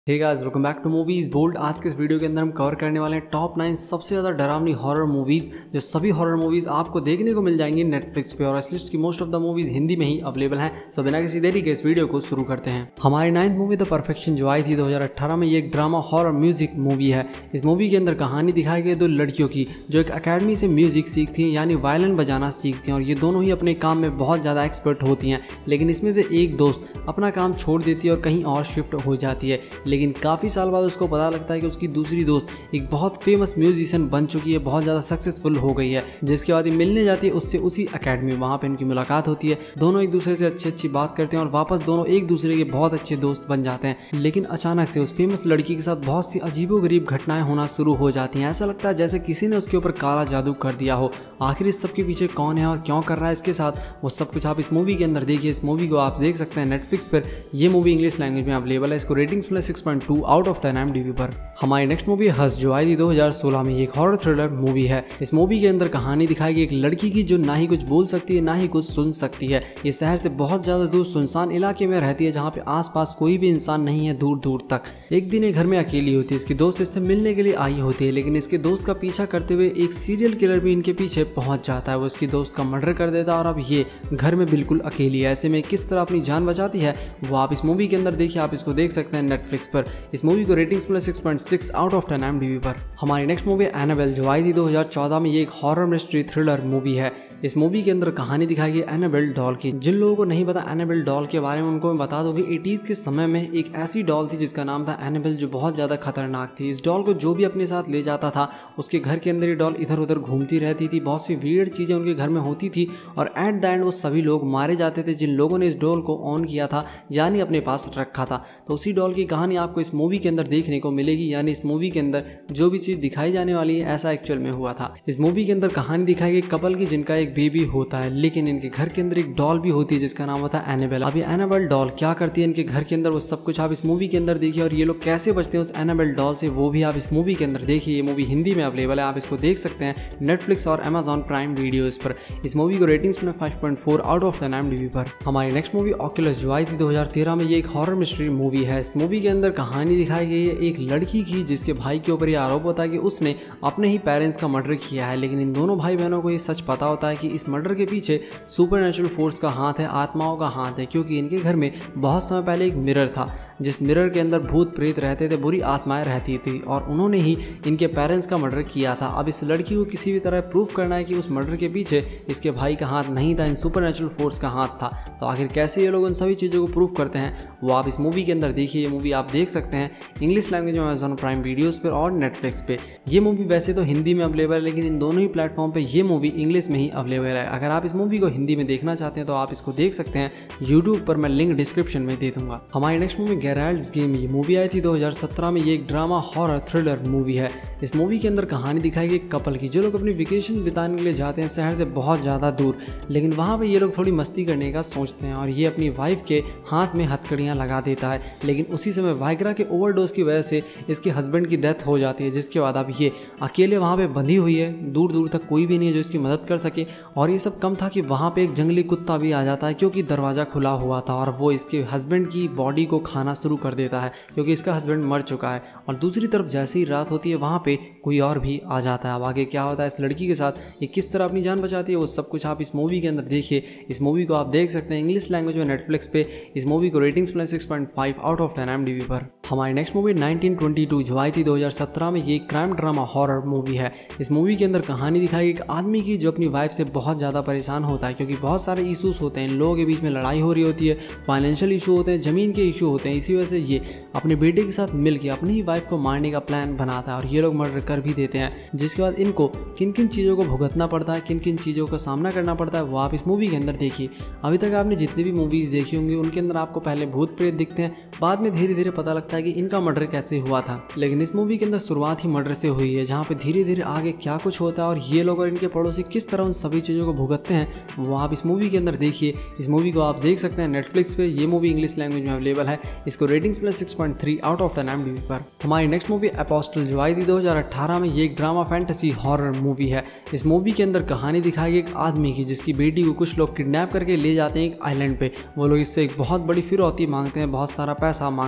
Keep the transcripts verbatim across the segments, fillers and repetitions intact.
Hey guys, welcome back to movies bold. आज के इस वीडियो के अंदर हम कवर करने वाले हैं टॉप नाइन सबसे ज़्यादा डरावनी हॉरर मूवीज़, जो सभी हॉरर मूवीज़ आपको देखने को मिल जाएंगी नेटफ्लिक्स पे। और इस लिस्ट की most of the movies Hindi में ही अवेलेबल हैं। सो बिना किसी देरी के इस वीडियो को शुरू करते हैं। हमारी नाइन्थ मूवी द परफेक्शन जो आई थी दो हज़ार अठारह में, ये एक ड्रामा हॉरर म्यूजिक मूवी है। इस मूवी के अंदर कहानी दिखाई गई दो लड़कियों की जो एक अकेडमी से म्यूजिक सीखती हैं, यानी वायलिन बजाना सीखती हैं। और ये दोनों ही अपने काम में बहुत ज़्यादा एक्सपर्ट होती हैं, लेकिन इसमें से एक दोस्त अपना काम छोड़ देती है और कहीं और शिफ्ट हो जाती है। लेकिन काफ़ी साल बाद उसको पता लगता है कि उसकी दूसरी दोस्त एक बहुत फेमस म्यूजिशियन बन चुकी है, बहुत ज़्यादा सक्सेसफुल हो गई है। जिसके बाद ये मिलने जाती है उससे उसी अकेडमी में। वहाँ पे इनकी मुलाकात होती है, दोनों एक दूसरे से अच्छी अच्छी बात करते हैं और वापस दोनों एक दूसरे के बहुत अच्छे दोस्त बन जाते हैं। लेकिन अचानक से उस फेमस लड़की के साथ बहुत सी अजीबोगरीब घटनाएं होना शुरू हो जाती हैं। ऐसा लगता है जैसे किसी ने उसके ऊपर काला जादू कर दिया हो। आखिर इस सब के पीछे कौन है और क्यों कर रहा है इसके साथ, वो सब कुछ आप इस मूवी के अंदर देखिए। इस मूवी को आप देख सकते हैं नेटफ्लिक्स पर। ये मूवी इंग्लिश लैंग्वेज में अवेलेबल है। इसको रेटिंग्स मिले six point two out of ten IMDb पर। हमारी नेक्स्ट मूवी हस जो आई थी दो हज़ार सोलह में, ये एक हॉरर थ्रिलर मूवी है। इस मूवी के अंदर कहानी दिखाई गई एक लड़की की जो ना ही कुछ बोल सकती है ना ही कुछ सुन सकती है। ये शहर से बहुत ज्यादा दूर सुनसान इलाके में रहती है, जहाँ पे आसपास कोई भी इंसान नहीं है दूर दूर तक। एक दिन ये घर में अकेली होती है। इसकी दोस्त इससे मिलने के लिए आई होती है, लेकिन इसके दोस्त का पीछा करते हुए एक सीरियल किलर भी इनके पीछे पहुंच जाता है। वो इसकी दोस्त का मर्डर कर देता है और अब ये घर में बिल्कुल अकेली है। ऐसे में किस तरह अपनी जान बचाती है वो आप इस मूवी के अंदर देखिए। आप इसको देख सकते हैं नेटफ्लिक्स पर। इस मूवी को रेटिंग्स मिले six point six out of ten IMDb पर। हमारी नेक्स्ट मूवी एनाबेल जो आई थी दो हज़ार चौदह में, ये एक हॉरर मिस्ट्री थ्रिलर मूवी है। इस मूवी के अंदर कहानी दिखाई गई एनाबेल डॉल की। जिन लोगों को नहीं पता एनाबेल डॉल के बारे में, उनको मैं बता दूं कि एटीज़ के समय में एक ऐसी डॉल थी जिसका नाम था एनाबेल, जो बहुत ज़्यादा खतरनाक थी। इस डॉल को जो भी अपने साथ ले जाता था, उसके घर के अंदर ये डॉल इधर उधर घूमती रहती थी। बहुत सी वियर्ड चीज़ें उनके घर में होती थी और एट द एंड वो सभी लोग मारे जाते थे जिन लोगों ने इस डॉल को ऑन किया था, यानी अपने पास रखा था। तो उसी डॉल की कहानी आपको इस मूवी के अंदर देखने को मिलेगी। यानी इस मूवी के अंदर जो भी चीज़ दिखाई जाने वाली है ऐसा एक्चुअल में हुआ था। इस मूवी के अंदर कहानी दिखाई गई कपल की जिनका एक बेबी होता है, लेकिन इनके घर के अंदर एक डॉल भी होती है जिसका नाम होता है एनाबेल। अब ये एनाबेल डॉल क्या करती है इनके घर के अंदर, वो सब कुछ आप इस मूवी के अंदर देखिए। और ये लोग कैसे बचते हैं उस एनाबेल डॉल से, वो भी आप इस मूवी के अंदर देखिए। ये मूवी हिंदी में अवेलेबल है, आप इसको देख सकते हैं नेटफ्लिक्स और अमेजॉन प्राइम वीडियोज पर। इस मूवी को रेटिंग्स में five point four out of ten IMDb पर। हमारी नेक्स्ट मूवी ऑक्यूलस जो आई थी दो हज़ार तेरह में, ये एक हॉरर मिस्ट्री मूवी है। इस मूवी के अंदर कहानी दिखाई गई है एक लड़की की जिसके भाई के ऊपर यह आरोप होता है कि उसने अपने ही पेरेंट्स का मर्डर किया है। लेकिन इन दोनों भाई बहनों को ये सच पता होता है कि इस मर्डर के पीछे सुपरनेचुरल फोर्स का हाथ है, आत्माओं का हाथ है। क्योंकि इनके घर में बहुत समय पहले एक मिरर था, जिस मिरर के अंदर भूत प्रेत रहते थे, बुरी आत्माएं रहती थी, और उन्होंने ही इनके पेरेंट्स का मर्डर किया था। अब इस लड़की को किसी भी तरह प्रूफ करना है कि उस मर्डर के पीछे इसके भाई का हाथ नहीं था, इन सुपरनेचुरल फोर्स का हाथ था। तो आखिर कैसे ये लोग उन सभी चीज़ों को प्रूफ करते हैं वो आप इस मूवी के अंदर देखिए। ये मूवी आप देख सकते हैं इंग्लिश लैंग्वेज में अमेजॉन प्राइम वीडियोज़ पर और नेटफ्लिक्स पे। ये मूवी वैसे तो हिंदी में अवेलेबल है, लेकिन इन दोनों ही प्लेटफॉर्म पर ये मूवी इंग्लिश में ही अवेलेबल है। अगर आप इस मूवी को हिंदी में देखना चाहते हैं तो आप इसको देख सकते हैं यूट्यूब पर, मैं लिंक डिस्क्रिप्शन में दे दूंगा। हमारी नेक्स्ट मूवी गेराल्ड्स गेम, ये मूवी आई थी दो हज़ार सत्रह में। ये एक ड्रामा हॉरर थ्रिलर मूवी है। इस मूवी के अंदर कहानी दिखाई गई कपल की जो लोग अपनी वेकेशन बिताने के लिए जाते हैं शहर से बहुत ज़्यादा दूर। लेकिन वहाँ पे ये लोग थोड़ी मस्ती करने का सोचते हैं और ये अपनी वाइफ के हाथ में हथकड़ियाँ लगा देता है। लेकिन उसी समय वाइग्रा के ओवरडोज की वजह से इसके हस्बैंड की डेथ हो जाती है, जिसके बाद अब ये अकेले वहाँ पर बंधी हुई है। दूर दूर तक कोई भी नहीं है जो इसकी मदद कर सके। और ये सब कम था कि वहाँ पे एक जंगली कुत्ता भी आ जाता है, क्योंकि दरवाज़ा खुला हुआ था, और वो इसके हस्बैंड की बॉडी को खाना शुरू कर देता है क्योंकि इसका हस्बैंड मर चुका है। और दूसरी तरफ जैसे ही रात होती है वहाँ पे कोई और भी आ जाता है। अब आगे क्या होता है इस लड़की के साथ, ये किस तरह अपनी जान बचाती है, वो सब कुछ आप इस मूवी के अंदर देखिए। इस मूवी को आप देख सकते हैं इंग्लिश लैंग्वेज में नेटफ्लिक्स पे। इस मूवी को रेटिंग्स मिले six point five out of ten IMDb पर। हमारी next movie nineteen twenty two जो आई थी दो हज़ार सत्रह में, ये एक क्राइम ड्रामा हॉरर मूवी है। इस मूवी के अंदर कहानी दिखाई एक आदमी की जो अपनी वाइफ से बहुत ज़्यादा परेशान होता है, क्योंकि बहुत सारे इशूज़ होते हैं, इन लोगों के बीच में लड़ाई हो रही होती है, फाइनेंशियल इशू होते हैं, ज़मीन के इशू होते हैं। इसी वजह से ये अपने बेटे के साथ मिलकर अपनी ही वाइफ को मारने का प्लान बनाता है और ये लोग मर्डर कर भी देते हैं। जिसके बाद इनको किन किन चीज़ों को भुगतना पड़ता है, किन किन चीज़ों का सामना करना पड़ता है, वो आप इस मूवी के अंदर देखिए। अभी तक आपने जितनी भी मूवीज़ देखी होंगी उनके अंदर आपको पहले भूत प्रेत दिखते हैं, बाद में धीरे धीरे पता लगता है कि इनका मर्डर कैसे हुआ था। लेकिन इस मूवी के अंदर शुरुआत ही मर्डर से हुई है, जहाँ पे धीरे धीरे आगे क्या कुछ होता है और ये लोग और इनके पड़ोसी किस तरह उन सभी चीज़ों को भुगतते हैं वो आप इस मूवी के अंदर देखिए। इस मूवी को आप देख सकते हैं नेटफ्लिक्स पे। ये मूवी इंग्लिश लैंग्वेज में अवेलेबल है। इसको ratings plus six point three out of ten IMDb पर। हमारी नेक्स्ट मूवी अपोस्टल जो आई थी दो हज़ार अठारह में, ये एक ड्रामा फैंटेसी हॉरर मूवी है। इस मूवी के अंदर कहानी दिखाई गई एक आदमी की जिसकी बेटी को कुछ लोग किडनैप करके ले जाते हैं एक आइलैंड पे। वो लोग इससे एक बहुत बड़ी फिरौती मांगते हैं, बहुत सारा पैसा मांगते हैं।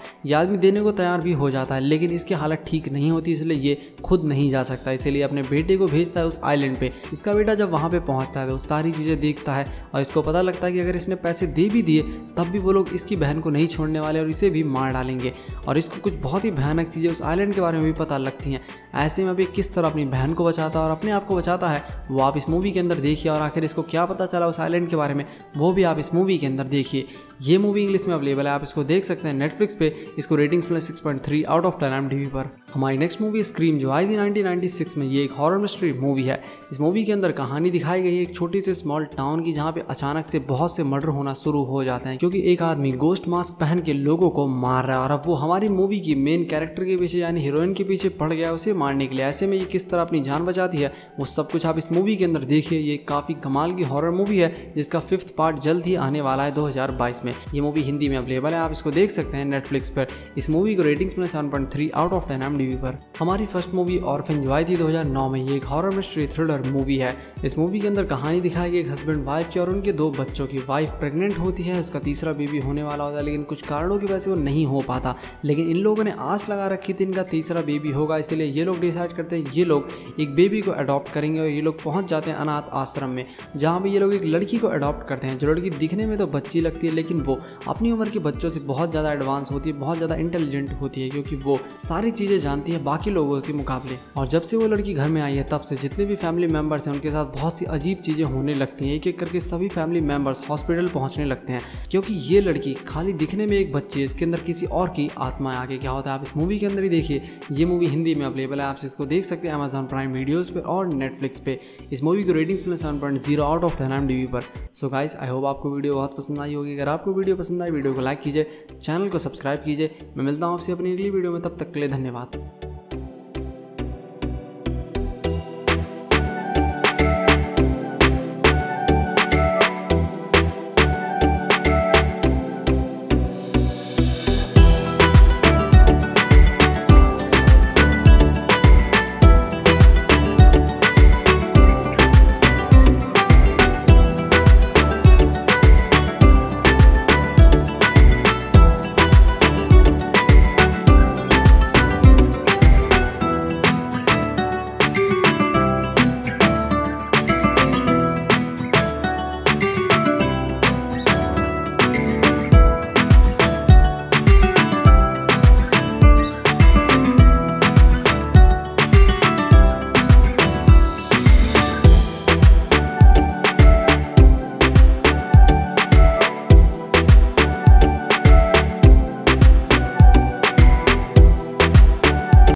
ये आदमी देने को तैयार भी हो जाता है, लेकिन इसकी हालत ठीक नहीं होती, इसलिए ये खुद नहीं जा सकता, इसीलिए अपने बेटे को भेजता है उस आइलैंड पे। इसका बेटा जब वहाँ पे पहुँचता है तो सारी चीज़ें देखता है और इसको पता लगता है कि अगर इसने पैसे दे भी दिए तब भी वो लोग इसकी बहन को नहीं छोड़ने वाले और इसे भी मार डालेंगे। और इसको कुछ बहुत ही भयानक चीज़ें उस आइलैंड के बारे में भी पता लगती हैं। ऐसे में अभी किस तरह अपनी बहन को बचाता है और अपने आप को बचाता है वो आप इस मूवी के अंदर देखिए, और आखिर इसको क्या पता चला उस आइलैंड के बारे में वो भी आप इस मूवी के अंदर देखिए। ये मूवी इंग्लिश में अवेलेबल है, आप इसको देख सकते हैं नेटफ्लिक्स पे। इसको रेटिंग्स मिले six point three out of ten IMDb पर। हमारी नेक्स्ट मूवी स्क्रीम जो आई थी नाइनटीन नाइंटी सिक्स में। ये एक हॉरर मिस्ट्री मूवी है। इस मूवी के अंदर कहानी दिखाई गई है एक छोटी से स्मॉल टाउन की, जहाँ पे अचानक से बहुत से मर्डर होना शुरू हो जाते हैं क्योंकि एक आदमी गोस्ट मास्क पहन के लोगों को मार रहा है और अब वो हमारी मूवी की मेन कैरेक्टर के पीछे यानी हीरोइन के पीछे पड़ गया उसे मारने के लिए। ऐसे में ये किस तरह अपनी जान बचाती है वो सब कुछ आप इस मूवी के अंदर देखिए। ये काफ़ी कमाल की हॉरर मूवी है जिसका फिफ्थ पार्ट जल्द ही आने वाला है दो हज़ार बाईस में। ये मूवी हिंदी में अवेलेबल है, आप इसको देख सकते हैं नेटफ्लिक्स पर। इस मूवी को रेटिंग्स में seven point three out of ten IMDb पर। हमारी फर्स्ट मूवी ऑर्फन जो आई थी दो हज़ार नौ में। ये एक हॉरर मिस्ट्री थ्रिलर मूवी है। इस मूवी के अंदर कहानी दिखाई गई एक हस्बैंड वाइफ की और उनके दो बच्चों की। वाइफ प्रेग्नेंट होती है, उसका तीसरा बेबी होने वाला होता है, लेकिन कुछ कारणों की वजह से वो नहीं हो पाता। लेकिन इन लोगों ने आस लगा रखी थी इनका तीसरा बेबी होगा, इसलिए ये लोग डिसाइड करते हैं ये लोग एक बेबी को अडॉप्ट करेंगे और ये लोग पहुंच जाते हैं अनाथ आश्रम में, जहाँ पे ये लोग एक लड़की को अडॉप्ट करते हैं। जो लड़की दिखने में तो बच्ची लगती है लेकिन वो अपनी उम्र के बच्चों से बहुत ज़्यादा एडवांस होती है, बहुत ज़्यादा इंटेलिजेंट होती है, क्योंकि वो सारी चीज़ें जानती है बाकी लोगों के मुकाबले। और जब से वो लड़की घर में आई है तब से जितने भी फैमिली मेम्बर्स हैं उनके साथ बहुत सी अजीब चीज़ें होने लगती हैं। एक एक करके सभी फैमिली मेम्बर्स हॉस्पिटल पहुंचने लगते हैं क्योंकि ये लड़की खाली दिखने में एक बच्ची है, इसके अंदर किसी और की आत्मा है। आगे क्या होता है आप इस मूवी के अंदर ही देखिए। ये मूवी हिंदी में अवेलेबल है, आप इसको देख सकते हैं अमेजॉन प्राइम वीडियोज़ पे और नेटफ्लिक्स पे। इस मूवी को रेटिंग्स में seven point zero out of ten IMDb पर। सो गाइस, आई होप आपको वीडियो बहुत पसंद आई होगी। अगर आपको वीडियो पसंद आई वीडियो को लाइक कीजिए, चैनल को सब्सक्राइब कीजिए। मैं मिलता हूँ आपसे अपनी अगली वीडियो में, तब तक के लिए धन्यवाद।